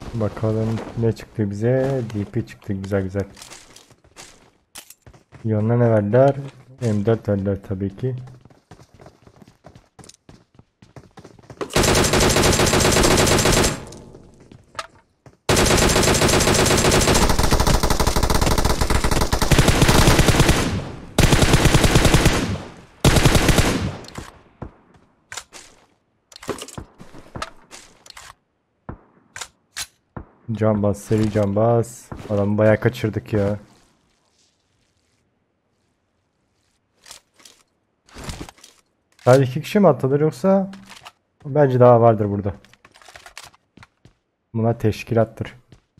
Bakalım ne çıktı bize? DP çıktı, güzel güzel. Yanına ne verdiler? M4 verdiler tabii ki. Cambaz, seri cambaz. Adamı bayağı kaçırdık ya. Sadece 2 kişi mi attılar yoksa? Bence daha vardır burada. Buna teşkilattır.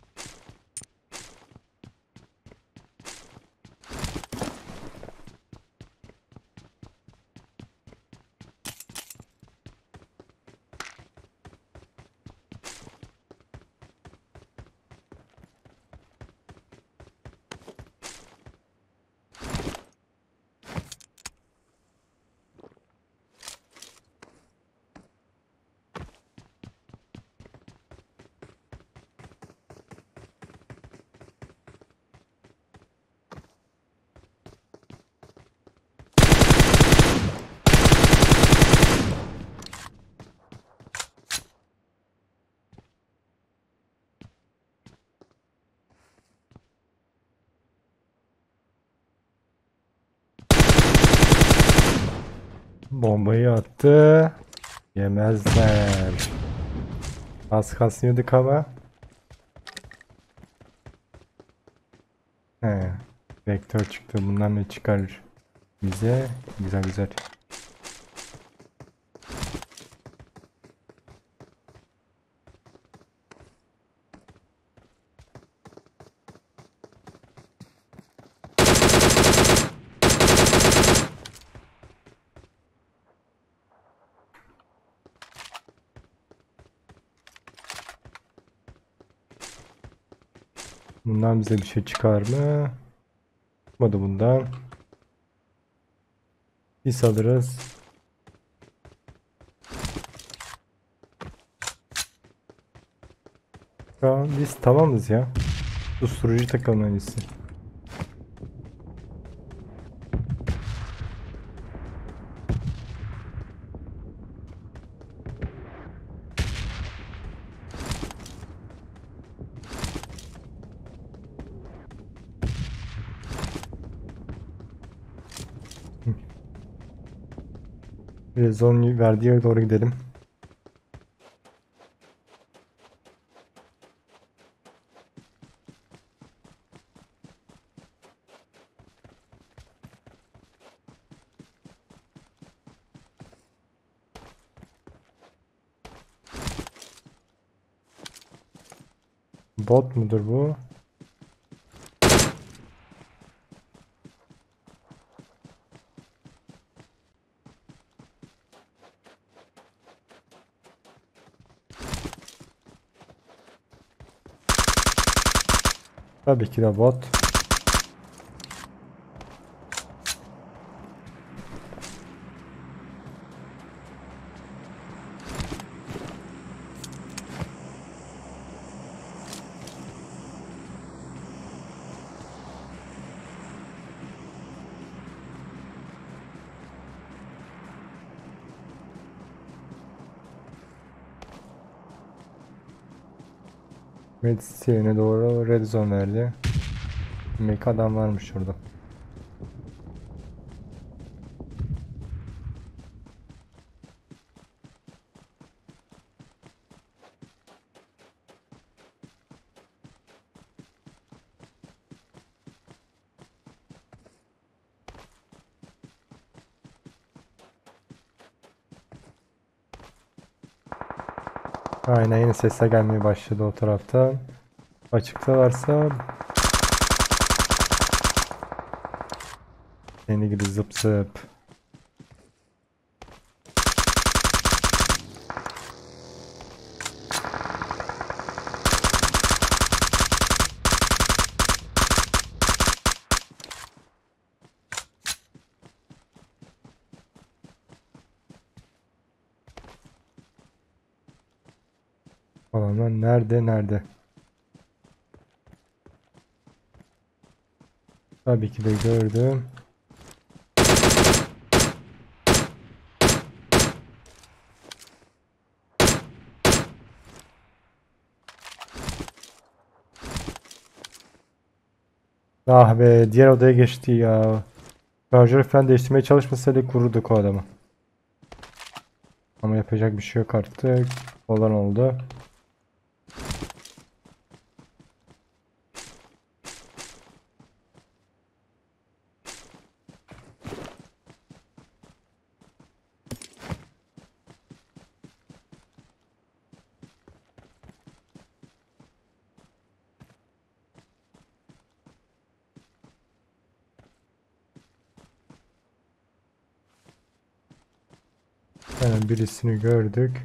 Bombayı attı. Yemezler. Az kasıyorduk ama. He. Vektör çıktı. Bundan ne çıkar bize? Güzel güzel. Bundan bize bir şey çıkar mı? Çıkmadı bundan. Biz alırız. Tamam, biz tamamız ya. Susturucu takalım en iyisi. Rezon verdiği yere doğru gidelim. Bot mudur bu? Tabii ki de bot. Medicine'e doğru red zone verdi. Demek adam varmış orada. Aynen, yeni sesler gelmeye başladı o taraftan. Açıktalarsa seni gibi zıp zıp. Adamlar nerede nerede? Tabii ki de gördüm. Ah be, diğer odaya geçti ya. Şarjör falan değiştirmeye çalışmasaydık vururduk o adamı. Ama yapacak bir şey yok artık. Olan oldu. Yani birisini gördük.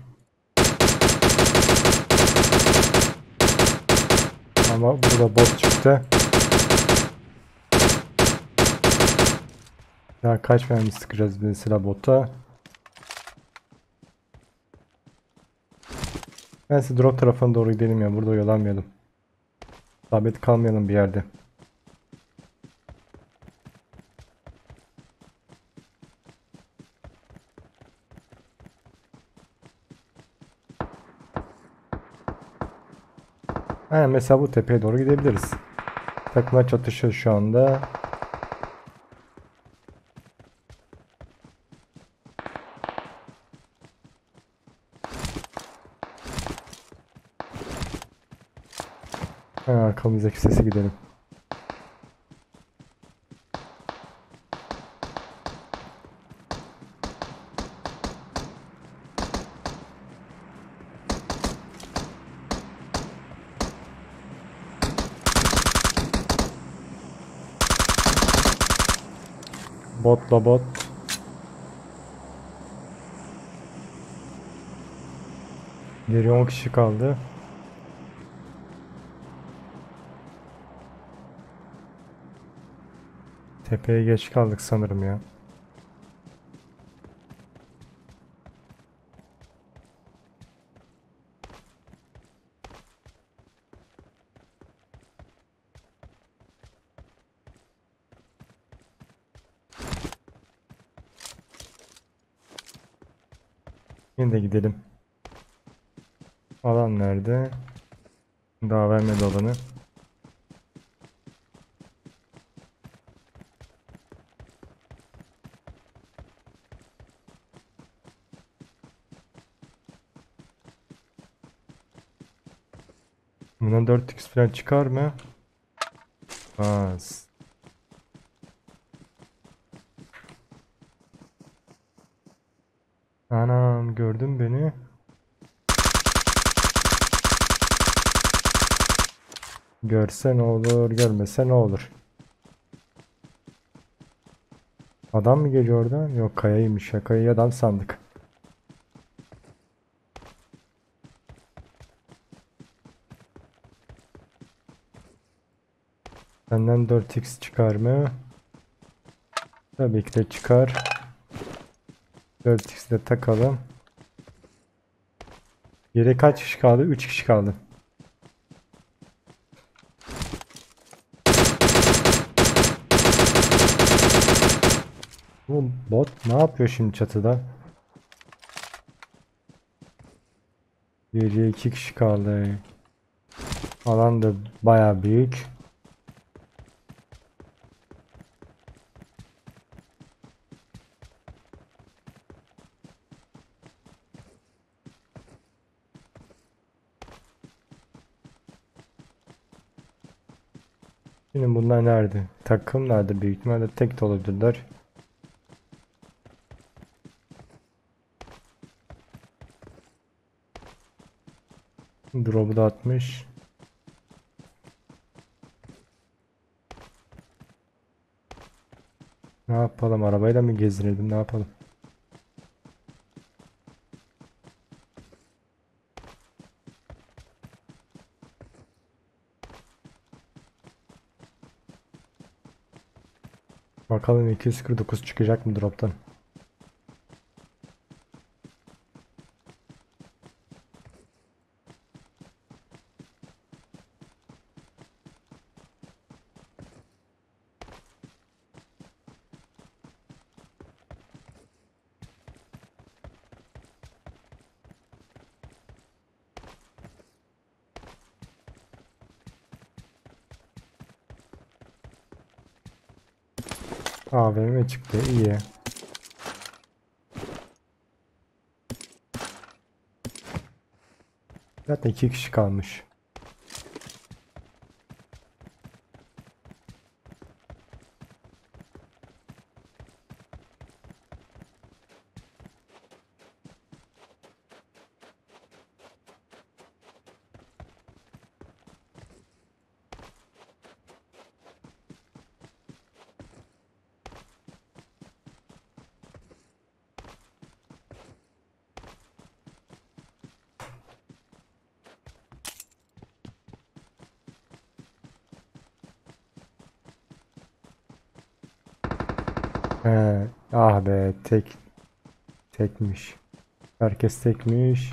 Ama bu da bot çıktı. Ya kaç mermi sıkacağız mesela bota? Ben size drop tarafına doğru gidelim ya. Burada oyalanmayalım. Sabit kalmayalım bir yerde. Aynen, mesela bu tepeye doğru gidebiliriz. Takımlar çatışıyor şu anda. Hemen arkamızdaki sese gidelim. Botla bot. Geri 10 kişi kaldı. Tepeye geç kaldık sanırım ya. Yine de gidelim. Alan nerede? Daha vermedi alanı. Bundan 4x falan çıkar mı? Az. Anam, gördün beni. Görse ne olur, görmese ne olur. Adam mı geliyor oradan? Yok, kayaymış ya. Kayayı adam sandık. Benden 4x çıkar mı? Tabii ki de çıkar. 4x'i de takalım. Geri kaç kişi kaldı? 3 kişi kaldı. Bu bot ne yapıyor şimdi çatıda? Geriye 2 kişi kaldı. Alan da baya büyük. Şimdi bunlar nerede? Takım nerede? Büyük ihtimalle tek de olabilirler. Drop'u da atmış. Ne yapalım? Arabayla mı gezdirelim? Ne yapalım? Bakalım 249 çıkacak mı drop'tan? AVM çıktı. İyi. Zaten 2 kişi kalmış. He, ah be tekmiş. Herkes tekmiş.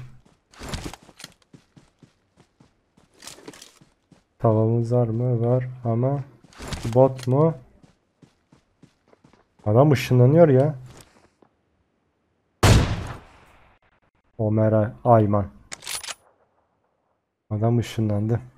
Tavamız var mı? Var ama bot mu? Adam ışınlanıyor ya. Ömer Ayman. Adam ışınlandı.